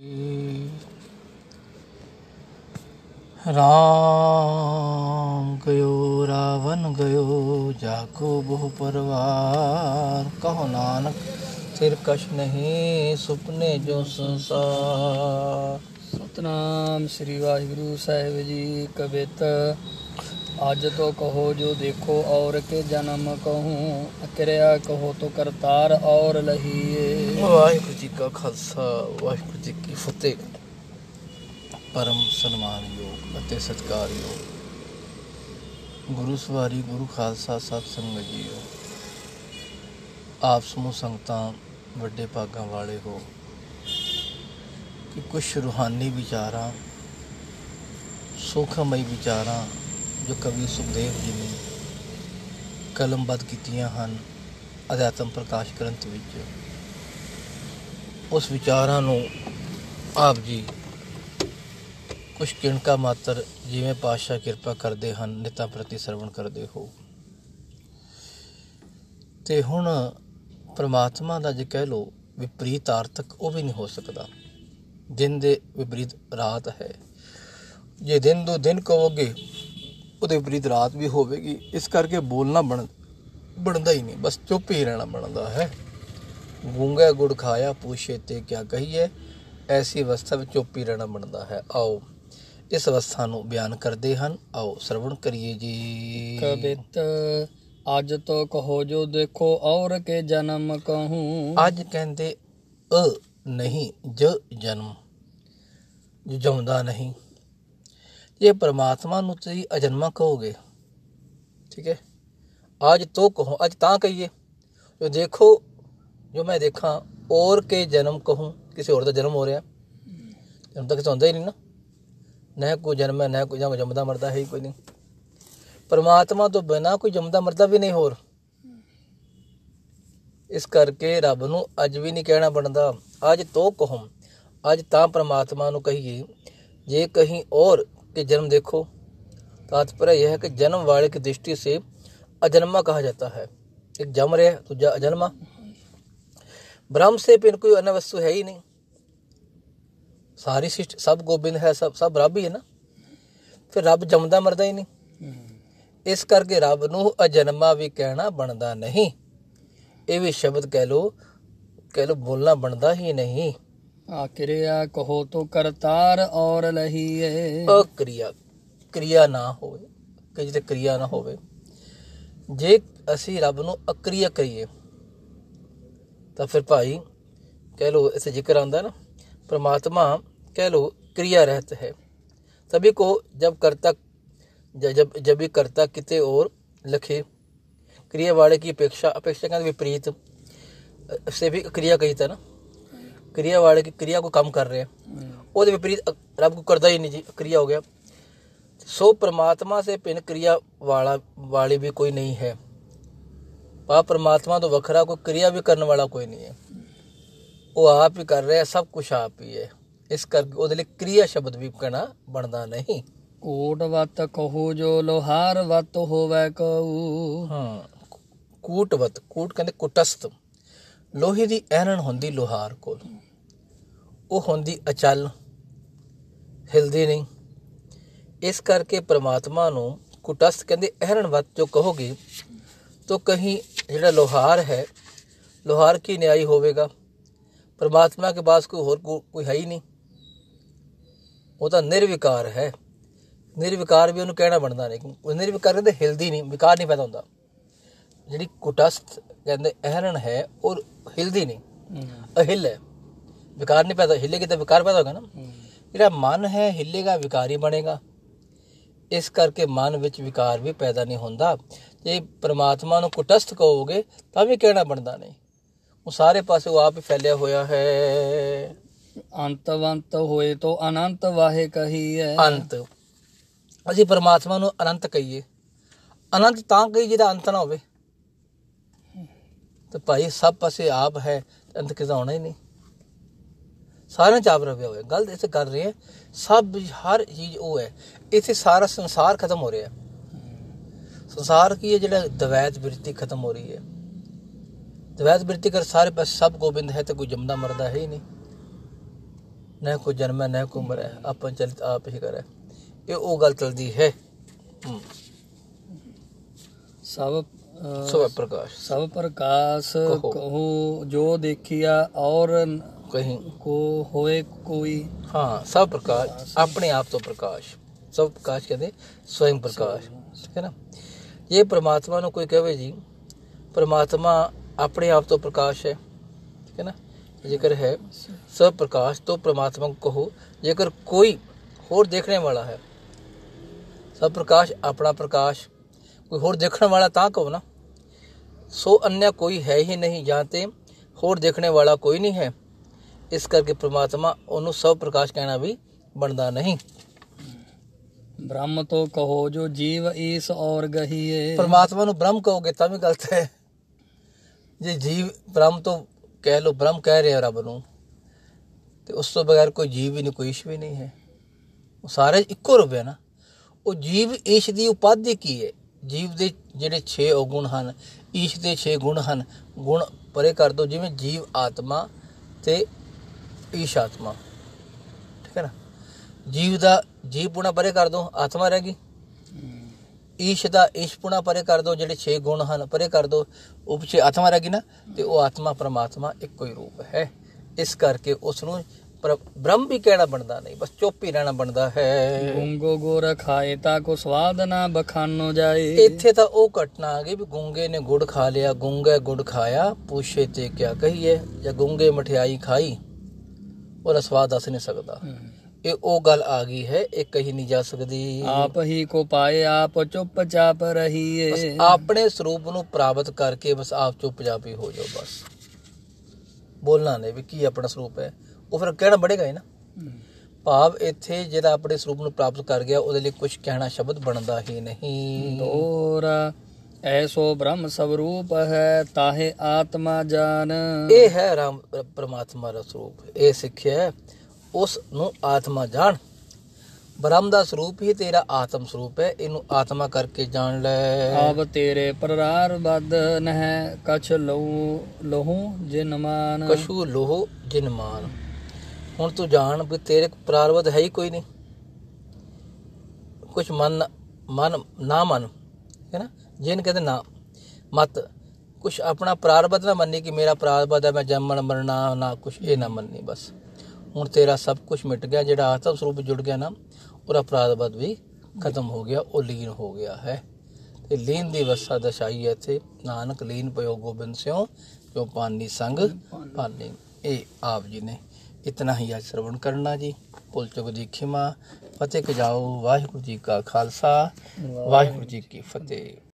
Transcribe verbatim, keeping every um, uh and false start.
राम गयो रावण गयो जाको बहु परवार, कहो नानक सिर कछ नहीं सुपने जो संसार। सतनाम श्री वाहिगुरु साहिब जी। कबित आज तो कहो जो देखो और के जन्म कहूँ, क्रिया कहो तो करतार और लहिए। वाहिगुरु जी का खालसा वाहिगुरु जी की फतेह। परम सन्मानयोग ਅਤੇ ਸਤਿਕਾਰਯੋਗ ਗੁਰੂ ਸਵਾਰੀ ਗੁਰੂ ਖਾਲਸਾ ਸਤ ਸੰਗਤ ਜੀਓ, ਆਪ ਸਮੂਹ ਸੰਗਤਾਂ ਵੱਡੇ ਭਾਗਾਂ ਵਾਲੇ ਹੋ ਕਿ ਕੁਛ ਰੂਹਾਨੀ ਵਿਚਾਰਾਂ, ਸੁਖਮਈ ਵਿਚਾਰਾਂ ਜੋ ਕਵੀ ਸੁਖਦੇਵ ਜੀ ਨੇ ਕਲਮਬੱਧ ਕੀਤੀਆਂ ਹਨ ਅਧਿਆਤਮ ਪ੍ਰਕਾਸ਼ ਗ੍ਰੰਥ ਵਿੱਚ, ਉਸ ਵਿਚਾਰਾਂ ਨੂੰ ਆਪ ਜੀ ਕੁਛ ਕਿਣਕਾ ਮਾਤਰ ਜਿਵੇਂ ਪਾਤਸ਼ਾਹ ਕਿਰਪਾ ਕਰਦੇ ਹਨ ਨਿਤਾਂ ਪ੍ਰਤੀ ਸਰਵਣ ਕਰਦੇ ਹੋ। ਤੇ ਹੁਣ ਪਰਮਾਤਮਾ ਦਾ ਜੇ ਕਹਿ ਲਓ ਵਿਪਰੀਤ ਆਰਥਕ ਉਹ ਵੀ ਨਹੀਂ ਹੋ ਸਕਦਾ। ਦਿਨ ਦੇ ਵਿਪਰੀਤ ਰਾਤ ਹੈ। ਜੇ ਦਿਨ ਦੋ ਦਿਨ ਕਹੋਗੇ ਉਹਦੇ ਵਿਪਰੀਤ ਰਾਤ ਵੀ ਹੋਵੇਗੀ। ਇਸ ਕਰਕੇ ਬੋਲਣਾ ਬਣ ਬਣਦਾ ਹੀ ਨਹੀਂ, ਬਸ ਚੁੱਪ ਹੀ ਰਹਿਣਾ ਬਣਦਾ ਹੈ। ਗੂੰਗਾ ਗੁੜ ਖਾਇਆ ਪੂਛੇ ਤੇ ਕਿਆ ਕਹੀਏ, ਐਸੀ ਅਵਸਥਾ ਵਿੱਚ ਚੁੱਪ ਹੀ ਰਹਿਣਾ ਬਣਦਾ ਹੈ। ਆਓ ਇਸ ਅਵਸਥਾ ਨੂੰ ਬਿਆਨ ਕਰਦੇ ਹਨ, ਆਓ ਸਰਵਣ ਕਰੀਏ ਜੀ। ਕਬਿਤ ਅੱਜ ਤੋਂ ਕਹੋ ਜੋ ਦੇਖੋ ਔਰ ਕੇ ਜਨਮ ਕਹੂੰ। ਅੱਜ ਕਹਿੰਦੇ ਅ ਨਹੀਂ ਜ ਜਨਮ, ਜੋ ਜੰਮਦਾ ਨਹੀਂ। ਜੇ ਪਰਮਾਤਮਾ ਨੂੰ ਤੁਸੀਂ ਅਜਨਮਾ ਕਹੋਗੇ, ਠੀਕ ਹੈ। ਅੱਜ ਤੋਂ ਕਹੋ, ਅੱਜ ਤਾਂ ਕਹੀਏ ਜੋ ਦੇਖੋ ਜੋ ਮੈਂ ਦੇਖਾਂ ਔਰ ਕੇ ਜਨਮ ਕਹੂੰ। ਕਿਸੇ ਹੋਰ ਦਾ ਜਨਮ ਹੋ ਰਿਹਾ, ਜਨਮ ਤਾਂ ਕਿਸੇ ਹੁੰਦਾ ਹੀ ਨਹੀਂ ਨਾ। ਨਾ ਕੋਈ ਜਨਮ ਹੈ, ਨਾ ਕੋਈ ਜਾਂ ਜੰਮਦਾ ਮਰਦਾ ਹੈ ਹੀ ਕੋਈ ਨਹੀਂ। ਪਰਮਾਤਮਾ ਤੋਂ ਬਿਨਾਂ ਕੋਈ ਜੰਮਦਾ ਮਰਦਾ ਵੀ ਨਹੀਂ ਹੋਰ। ਇਸ ਕਰਕੇ ਰੱਬ ਨੂੰ ਅੱਜ ਵੀ ਨਹੀਂ ਕਹਿਣਾ ਬਣਦਾ ਅੱਜ ਤੋਂ ਕਹੋ। ਅੱਜ ਤਾਂ ਪਰਮਾਤਮਾ ਨੂੰ ਕਹੀਏ। ਜੇ ਕहीं और के जन्म देखो, तात्पर्य यह है कि जन्म वाले की दृष्टि से अजन्मा कहा जाता है। एक जम रहा दूजा अजन्मा। ब्रह्म से फिर कोई अन्य वस्तु है ही नहीं। सारी सृष्टि सब गोबिंद है, सब सब रब ही है ना। फिर रब जमदा मरदा ही नहीं। इस करके रब नूं अजन्मा भी कहना बनता नहीं। ये भी शब्द कह लो कह लो बोलना बनता ही नहीं। क्रिया कहो तो करतार और लहिए। अक्रिया क्रिया ना होवे, कि जिते क्रिया ना होवे। जे असी रब नूं अक्रिया करिए तो फिर भाई कह लो इसे जिक्र आंदा ना, परमात्मा कह लो क्रिया रहत है। तभी को जब कर्ता जब जब भी कर्ता किते और लखे, क्रिया वाले की अपेक्षा अपेक्षा का विपरीत से भी क्रिया कही था ना। क्रिया वाले की क्रिया को कम कर रहे हैं, वो विपरीत रब को करता ही नहीं जी, क्रिया हो गया। सो परमात्मा से भिन्न क्रिया वाला वाली भी कोई नहीं है। पा परमात्मा तो वखरा कोई क्रिया भी करने वाला कोई नहीं है। वो आप ही कर रहे हैं, सब कुछ आप ही है। इस करके ਉਹਦੇ ਲਈ क्रिया शब्द भी कहना बनता नहीं। ਕੋਟ ਵਤ ਕਹੋ ਜੋ ਲੋਹਾਰ ਵਤ ਹੋਵੇ ਕਉ। ਹਾਂ, ਕੂਟਵਤ, ਕੂਟ ਕਹਿੰਦੇ ਕੁਟਸਤ। ਲੋਹੇ ਦੀ ਐਨਣ ਹੁੰਦੀ ਲੋਹਾਰ ਕੋਲ, ਉਹ ਹੁੰਦੀ ਅਚਲ, ਹਿਲਦੀ ਨਹੀਂ। ਇਸ ਕਰਕੇ ਪਰਮਾਤਮਾ ਨੂੰ ਕੁਟਸਤ ਕਹਿੰਦੇ। ਐਨਣਵਤ ਜੋ ਕਹੋਗੇ तो कहीं ਜਿਹੜਾ ਲੋਹਾਰ है, लोहार की न्यायी होवेगा। परमात्मा के पास कोई और को, कोई है ही नहीं। वो तो निर्विकार है। निर्विकार भी ਉਹਨੂੰ ਕਹਿਣਾ ਬਣਦਾ ਨਹੀਂ। निर्विकार ਕਹਿੰਦੇ ਹਿਲਦੀ ਨਹੀਂ, ਵਿਕਾਰ ਨਹੀਂ ਪੈਦਾ ਹੁੰਦਾ। ਜਿਹੜੀ ਕੁਟਸਤ ਕਹਿੰਦੇ ਅਹਰਣ ਹੈ और ਹਿਲਦੀ ਨਹੀਂ, ਅਹਿਲ ਹੈ, ਵਿਕਾਰ ਨਹੀਂ ਪੈਦਾ। ਹਿੱਲੇਗੀ ਤਾਂ ਵਿਕਾਰ ਪੈਦਾ ਹੋਗਾ ਨਾ। ਜਿਹੜਾ ਮਨ ਹੈ ਹਿੱਲੇਗਾ, ਵਿਕਾਰ ਹੀ ਬਣੇਗਾ। ਇਸ ਕਰਕੇ ਮਨ ਵਿੱਚ ਵਿਕਾਰ ਵੀ ਪੈਦਾ ਨਹੀਂ ਹੁੰਦਾ। ਜੇ ਪਰਮਾਤਮਾ ਨੂੰ ਕੁਟਸਤ ਕਹੋਗੇ ਤਾਂ ਵੀ ਕਹਿਣਾ ਬਣਦਾ ਨਹੀਂ। ਉਹ ਸਾਰੇ ਪਾਸੇ ਉਹ ਆਪ ਹੀ ਫੈਲਿਆ ਹੋਇਆ ਹੈ। ਅੰਤਵੰਤ ਹੋਏ ਤੋਂ ਅਨੰਤ ਵਾਹੇ ਕਹੀਏ। ਅੰਤ, ਅਸੀਂ ਪਰਮਾਤਮਾ ਨੂੰ ਅਨੰਤ ਕਹੀਏ। ਅਨੰਤ ਤਾਂ ਕਹੀ ਜਿਹਦਾ ਅੰਤ ਨਾ ਹੋਵੇ। ਤੇ ਭਾਈ ਸਭ ਪਾਸੇ ਆਪ ਹੈ, ਅੰਤ ਕਿਸਾ ਹੋਣਾ ਹੀ ਨਹੀਂ। ਸਾਰਿਆਂ 'ਚ ਆਪ ਰਵਿਆ ਹੋਇਆ। ਗੱਲ ਇੱਥੇ ਕਰ ਰਹੇ ਹੈ, ਸਭ ਹਰ ਚੀਜ਼ ਉਹ ਹੈ। ਇੱਥੇ ਸਾਰਾ ਸੰਸਾਰ ਖਤਮ ਹੋ ਰਿਹਾ। ਸੰਸਾਰ ਕੀ ਹੈ? ਜਿਹੜਾ ਦਵੈਤ ਬਿਰਤੀ ਖਤਮ ਹੋ ਰਹੀ ਹੈ। ਦਵੈਤ ਬਿਰਤੀ ਕਰ ਸਾਰੇ ਪਾਸੇ ਸਭ ਗੋਬਿੰਦ ਹੈ ਤੇ ਕੋਈ ਜੰਮਦਾ ਮਰਦਾ ਹੈ ਹੀ ਨਹੀਂ। न कोई जन्म न कोई मरै, अपन चलित आप ही करे। ये वो गल चलती है। सब सब प्रकाश सब प्रकाश कहो। कहो जो देखिया और कहीं को होए कोई। हाँ, सब प्रकाश अपने आप तो प्रकाश, सब प्रकाश कहते स्वयं प्रकाश, ठीक है ना। ये परमात्मा ਨੂੰ कोई कहे जी परमात्मा अपने आप तो प्रकाश है, ठीक है ना। जेकर है सब प्रकाश तो परमात्मा को कहो, जेकर कोई होर देखने वाला है, सब प्रकाश अपना प्रकाश, कोई होर देखने वाला ता कहो ना। सो अन्य कोई है ही नहीं, जानते होर देखने वाला कोई नहीं है, इस करके परमात्मा ਉਹਨੂੰ सब प्रकाश कहना भी बनता नहीं। ब्रह्म तो कहो जो जीव ईस और गहिए। परमात्मा ਨੂੰ ब्रह्म कहोगे ਤਾਂ ਵੀ गलत है। ਜੇ जीव ब्रह्म तो कह लो, ब्रह्म कह रहे हो रब ਨੂੰ, ਤੇ ਉਸ ਤੋਂ ਬਗੈਰ ਕੋਈ ਜੀਵ ਵੀ ਨਹੀਂ, ਕੋਈ ਈਸ਼ ਵੀ ਨਹੀਂ ਹੈ। ਉਹ ਸਾਰੇ ਇੱਕੋ ਰੂਪ ਹੈ ਨਾ। ਉਹ ਜੀਵ ਈਸ਼ ਦੀ ਉਪਾਧੀ ਕੀ ਹੈ? ਜੀਵ ਦੇ ਜਿਹੜੇ ਛੇ ਔਗੁਣ ਹਨ, ਈਸ਼ ਦੇ ਛੇ ਗੁਣ ਹਨ। ਗੁਣ ਪਰੇ ਕਰ ਦੋ, ਜਿਵੇਂ ਜੀਵ ਆਤਮਾ ਤੇ ਈਸ਼ ਆਤਮਾ, ਠੀਕ ਹੈ ਨਾ। ਜੀਵ ਦਾ ਜੀਵ ਪੁਣਾ ਪਰੇ ਕਰ ਦੋ, ਆਤਮਾ ਰਹਿ ਗਈ। ਈਸ਼ ਦਾ ਈਸ਼ ਪੁਣਾ ਪਰੇ ਕਰ ਦੋ, ਜਿਹੜੇ ਛੇ ਗੁਣ ਹਨ ਪਰੇ ਕਰ ਦੋ, ਉਹ ਪਿੱਛੇ ਆਤਮਾ ਰਹਿ ਗਈ ਨਾ। ਤੇ ਉਹ ਆਤਮਾ ਪਰਮਾਤਮਾ ਇੱਕੋ ਹੀ ਰੂਪ ਹੈ। ਇਸ ਕਰਕੇ ਉਸ ਨੂੰ ब्रह्म भी कहना बनता नहीं, बस चुप ही रहना बनता है। गूंगो गोर खाए ताको स्वाद ना बखानो जाए। इत्थे तां ਉਹ घटना आ गई भी गूंगे ने गुड़ खा लिया, गूंगे गुड़ खाया पूछे ते क्या कहिए, या गूंगे मठियाई खाई और स्वाद दस नहीं सकता। ਇਹ ਉਹ ਗੱਲ ਆ ਗਈ है, ਇਹ कही नहीं जा सकती। आप ही को पाए आप चुपचाप रहिए। बस अपने स्वरूप ਨੂੰ ਪ੍ਰਾਪਤ ਕਰਕੇ बस आप चुपचाप ही हो जाओ, बस ਬੋਲਣਾ ਨਹੀਂ ਵੀ ਕੀ ਆਪਣਾ ਸਰੂਪ ਹੈ। ਉਹ ਫਿਰ ਕਹਿਣਾ ਬੜੇਗਾ ਹੀ ਨਾ। ਭਾਵ ਇੱਥੇ ਜਿਹੜਾ ਆਪਣੇ ਸਰੂਪ ਨੂੰ ਪ੍ਰਾਪਤ ਕਰ ਗਿਆ, ਉਹਦੇ ਲਈ ਕੁਝ ਕਹਿਣਾ ਸ਼ਬਦ ਬਣਦਾ ਹੀ ਨਹੀਂ। ਦੋਰਾ ਐਸੋ ਬ੍ਰਹਮ ਸਵਰੂਪ ਹੈ ਤਾਹੇ ਆਤਮਾ ਜਾਨ। ਇਹ ਹੈ ਰਾਮ ਪਰਮਾਤਮਾ ਦਾ ਸਰੂਪ, ਇਹ ਸਿੱਖਿਆ ਉਸ ਨੂੰ ਆਤਮਾ ਜਾਣ। ਬ੍ਰਹਮ ਦਾ ਸਰੂਪ ਹੀ ਤੇਰਾ ਆਤਮ ਸਰੂਪ ਹੈ, ਇਹਨੂੰ ਆਤਮਾ ਕਰਕੇ ਜਾਣ ਲੈ। ਆਪ ਤੇਰੇ ਪ੍ਰਰਾਰ ਬਦ ਨਹਿ ਕਛ ਲਹੂ ਲਹੂ ਜਿਨ ਮਾਨ। ਕਛੂ ਲੋਹ ਜਿਨ ਮਾਨ। ਹੁਣ ਤੂੰ ਜਾਣ ਵੀ ਤੇਰੇ ਪ੍ਰਾਰਬਧ ਹੈ ਹੀ ਕੋਈ ਨਹੀਂ। ਕੁਛ ਮਨ ਮਨ ਨਾ ਮਨ ਹੈ ਨਾ, ਜਿਨ ਕਹਿੰਦੇ ਨਾ ਮਤ। ਕੁਛ ਆਪਣਾ ਪ੍ਰਾਰਬਧ ਨਾ ਮੰਨੀ ਕਿ ਮੇਰਾ ਪ੍ਰਾਰਬਧ ਹੈ, ਮੈਂ ਜੰਮਣ ਮਰਨਾ ਨਾ, ਕੁਛ ਇਹ ਨਾ ਮੰਨੀ। ਬਸ ਹੁਣ ਤੇਰਾ ਸਭ ਕੁਛ ਮਿਟ ਗਿਆ। ਜਿਹੜਾ ਆਤਮ ਸਰੂਪ ਜੁੜ ਗਿਆ ਨਾ, ਉਹਦਾ ਪ੍ਰਾਰਬਧ ਵੀ ਖਤਮ ਹੋ ਗਿਆ, ਉਹ ਲੀਨ ਹੋ ਗਿਆ ਹੈ। ਤੇ ਲੀਨ ਦੀ ਅਵਸਥਾ ਦਰਸਾਈ ਹੈ ਇੱਥੇ। ਨਾਨਕ ਲੀਨ ਪਇਓ ਗੋਬਿੰਦ ਸਿਉ ਜੋ ਪਾਨੀ ਸੰਗ ਪਾਨੀ। ਇਹ ਆਪ ਜੀ ਨੇ ਇਤਨਾ ਹੀ ਅੱਜ ਸਰਵਣ ਕਰਨਾ ਜੀ। ਭੁੱਲ ਚੁੱਕ ਦੀ ਖਿਮਾ। ਫਤਿਹ ਜਾਓ। ਵਾਹਿਗੁਰੂ ਜੀ ਕਾ ਖਾਲਸਾ, ਵਾਹਿਗੁਰੂ ਜੀ ਕੀ ਫਤਿਹ।